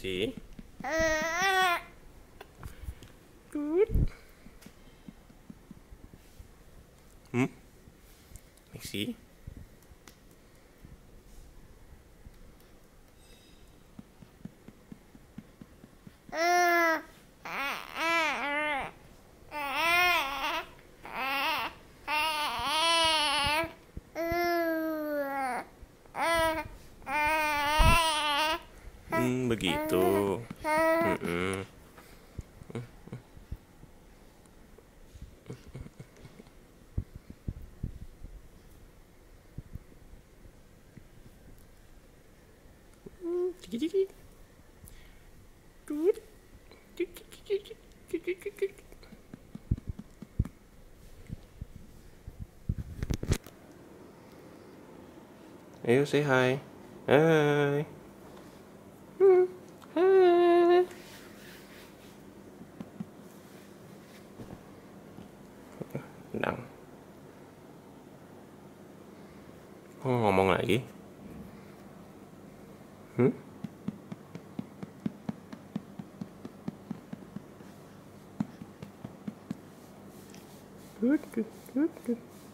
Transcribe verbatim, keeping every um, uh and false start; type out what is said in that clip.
Maxi. Good. Hmm? Maxi? Hmm, begitu. Mm-mm. Ciki-ciki. Good. Ciki-ciki. Ayo say hi. Hai. Hmm, hai. Dang. Oh, ngomong lagi. Hmm? Good, good, good, good.